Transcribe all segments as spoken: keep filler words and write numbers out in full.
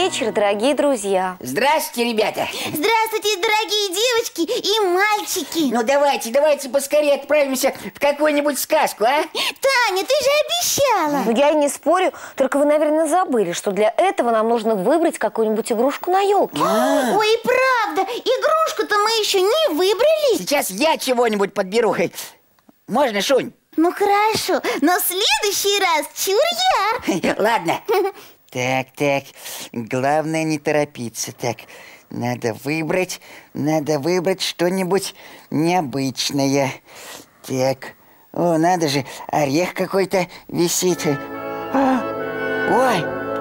вечер, дорогие друзья. Здравствуйте, ребята. Здравствуйте, дорогие девочки и мальчики. Ну давайте, давайте поскорее отправимся в какую-нибудь сказку, а? Таня, ты же обещала. Ну, я и не спорю, только вы, наверное, забыли, что для этого нам нужно выбрать какую-нибудь игрушку на елке. А. Ой, правда, игрушку-то мы еще не выбрали. Сейчас я чего-нибудь подберу. Можно, Шунь? Ну хорошо, но в следующий раз чур я. Ладно. Так, так, главное не торопиться. Так, надо выбрать, надо выбрать что-нибудь необычное. Так, о, надо же, орех какой-то висит. А, ой!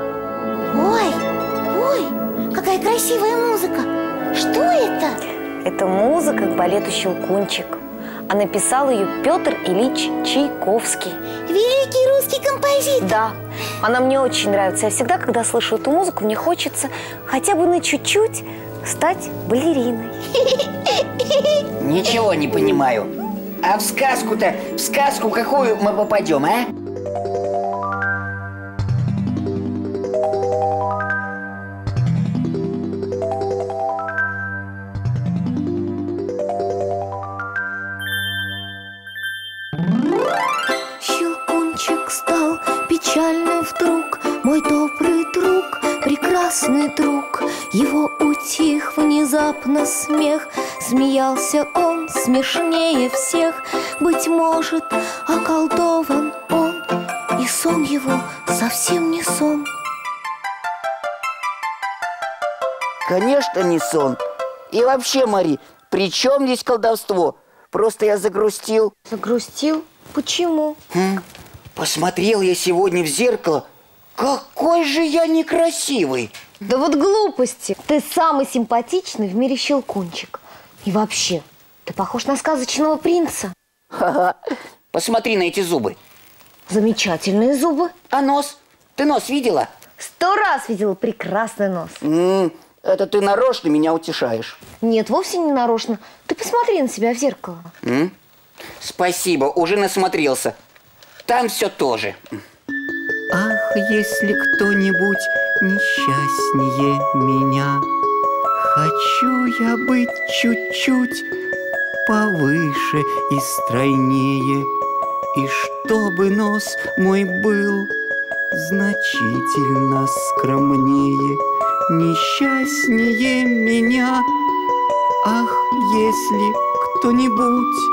Ой, ой, какая красивая музыка. Что это? Это музыка к балету «Щелкунчик». А написал ее Петр Ильич Чайковский. Великий русский композитор. Да, она мне очень нравится. Я всегда, когда слышу эту музыку, мне хочется хотя бы на чуть-чуть стать балериной. Ничего не понимаю. А в сказку-то, в сказку какую мы попадем, а? Щелкунчик стал печальным вдруг, мой добрый друг, прекрасный друг. Его утих внезапно смех, смеялся он смешнее всех. Быть может, околдован он, и сон его совсем не сон. Конечно, не сон. И вообще, Мари, при чем здесь колдовство? Просто я загрустил. Загрустил? Почему? Хм, посмотрел я сегодня в зеркало. Какой же я некрасивый. Да вот глупости. Ты самый симпатичный в мире Щелкунчик. И вообще, ты похож на сказочного принца. Ха-ха. Посмотри на эти зубы. Замечательные зубы. А нос? Ты нос видела? Сто раз видела прекрасный нос. М-м, это ты нарочно меня утешаешь. Нет, вовсе не нарочно. Ты посмотри на себя в зеркало. М? Спасибо, уже насмотрелся. Там все тоже. Ах, если кто-нибудь несчастнее меня, хочу я быть чуть-чуть повыше и стройнее, и чтобы нос мой был значительно скромнее. Несчастнее меня, ах, если кто-нибудь.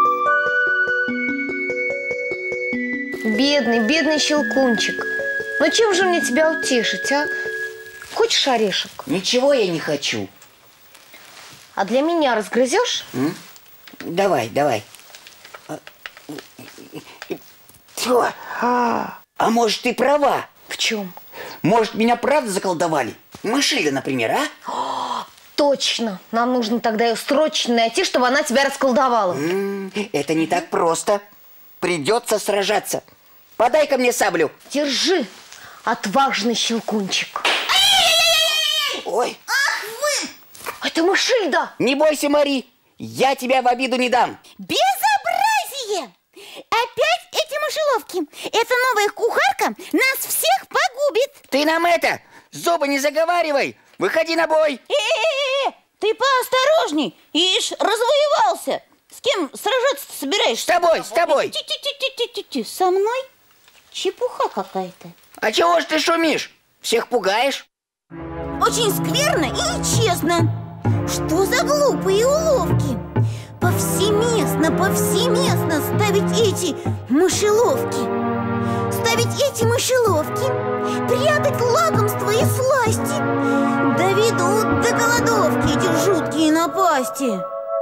Бедный, бедный Щелкунчик. Ну чем же мне тебя утешить, а? Хочешь орешек? Ничего я не хочу. А для меня разгрызешь? М? Давай, давай. Тьфу. А может, ты права? В чем? Может, меня правда заколдовали? Мышиля, например, а? Точно. Нам нужно тогда ее срочно найти, чтобы она тебя расколдовала. М-м, это не так просто. Придется сражаться. Подай-ка мне саблю. Держи, отважный Щелкунчик. Ой. Ах вы! Это Мышильда. Не бойся, Мари. Я тебя в обиду не дам. Безобразие! Опять эти мышеловки. Эта новая кухарка нас всех погубит. Ты нам это, зубы не заговаривай. Выходи на бой. Э-э-э, ты поосторожней. Ишь, развоевался. С кем сражаться собираешься? С тобой, с тобой. Ти-ти-ти-ти-ти-ти. Со мной? Чепуха какая-то. А чего ж ты шумишь? Всех пугаешь? Очень скверно и нечестно. Что за глупые уловки? Повсеместно, повсеместно ставить эти мышеловки. Ставить эти мышеловки, прятать лакомства и сласти. Доведут до голодовки эти жуткие напасти.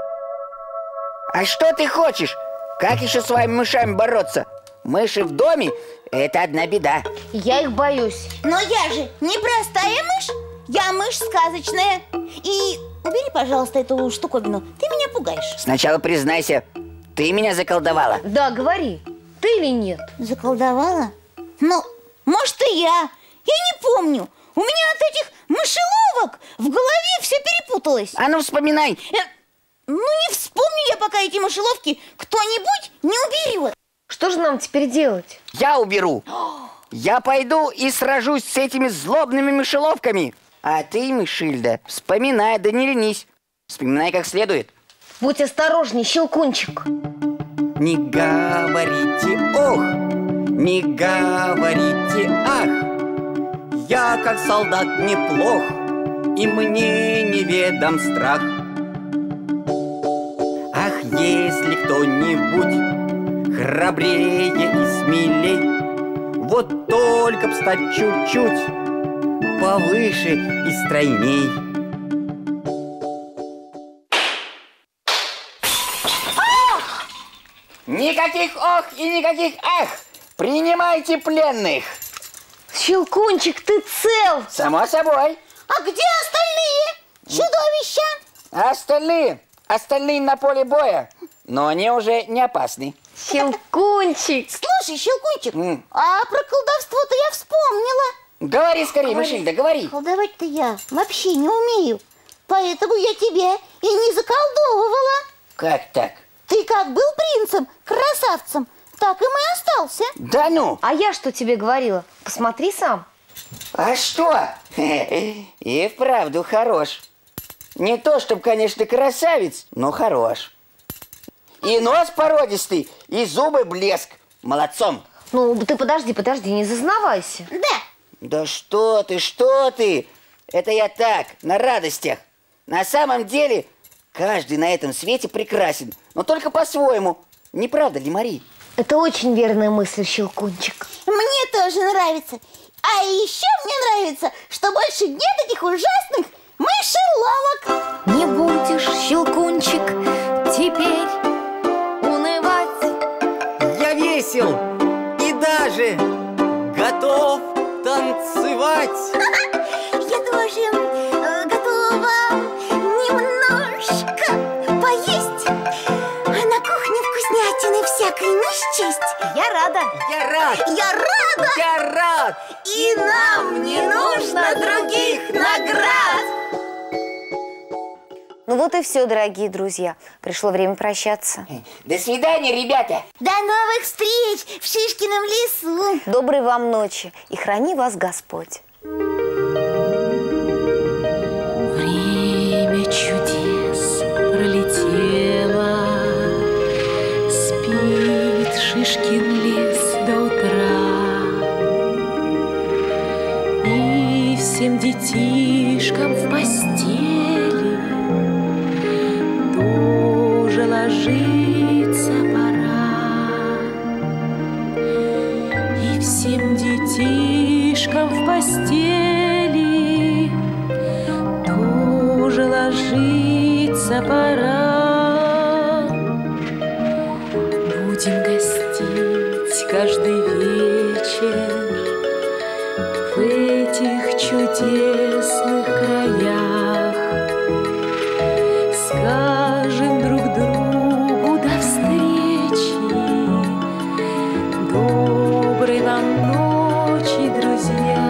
А что ты хочешь? Как еще с вами мышами бороться? Мыши в доме – это одна беда. Я их боюсь. Но я же не простая мышь. Я мышь сказочная. И убери, пожалуйста, эту штуковину. Ты меня пугаешь. Сначала признайся, ты меня заколдовала. Да, говори, ты или нет? Заколдовала? Ну, может, и я. Я не помню. У меня от этих мышеловок в голове все перепуталось. А ну вспоминай. Э, ну, не вспомню я пока эти мышеловки кто-нибудь не уберет. Что же нам теперь делать? Я уберу. Я пойду и сражусь с этими злобными мышеловками. А ты, Мишильда, вспоминай, да не ленись. Вспоминай как следует. Будь осторожней, Щелкунчик. Не говорите ох, не говорите ах. Я, как солдат, неплох, и мне неведом страх. Ах, если кто-нибудь храбрее и смелей, вот только б стать чуть-чуть повыше и стройней. Никаких ох и никаких ах! Принимайте пленных! Щелкунчик, ты цел! Само собой. А где остальные чудовища? А остальные? Остальные на поле боя. Но они уже не опасны. Щелкунчик! Слушай, Щелкунчик, М. а про колдовство-то я вспомнила. Говори скорее, Мишильда, говори. Колдовать-то я вообще не умею, поэтому я тебя и не заколдовывала. Как так? Ты как был принцем, красавцем, так и и остался. Да ну! А я что тебе говорила? Посмотри сам. А что? И вправду хорош. Не то, чтобы, конечно, красавец, но хорош. И нос породистый, и зубы блеск. Молодцом. Ну, ты подожди, подожди, не зазнавайся. Да. Да что ты, что ты? Это я так, на радостях. На самом деле, каждый на этом свете прекрасен, но только по-своему. Не правда ли, Мари? Это очень верная мысль, Щелкунчик. Мне тоже нравится. А еще мне нравится, что больше нет таких ужасных мышеловок. Не будешь, Щелкунчик, теперь унывать. Я весел и даже готов танцевать. Я тоже э, готова немножко поесть. А на кухне вкуснятины всякой не счесть. Я рада. Я рад, Я рада, я рад. и нам не нужно других наград. Ну вот и все, дорогие друзья. Пришло время прощаться. До свидания, ребята. До новых встреч в Шишкином лесу. Доброй вам ночи и храни вас Господь. Время чудес пролетело, спит Шишкин лес до утра, и всем детишкам в постели тоже ложиться пора, и всем детишкам в постели тоже ложиться пора. Будем гостить каждый вечер в этих чудесных краях. Скажем друг другу до встречи, доброй вам ночи, друзья.